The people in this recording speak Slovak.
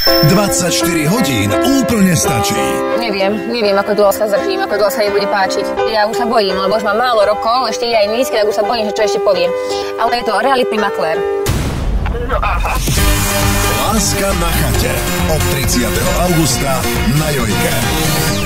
24 hodín úplne stačí. Neviem, ako dlho sa zdržím, ako dlho sa jej bude páčiť. Ja už sa bojím, lebo už mám málo rokov, ešte je aj nízky, tak už sa bojím, že čo ešte poviem. Ale je to realitný maklér. No aha. Láska na chate. Od 30. augusta na Jojke.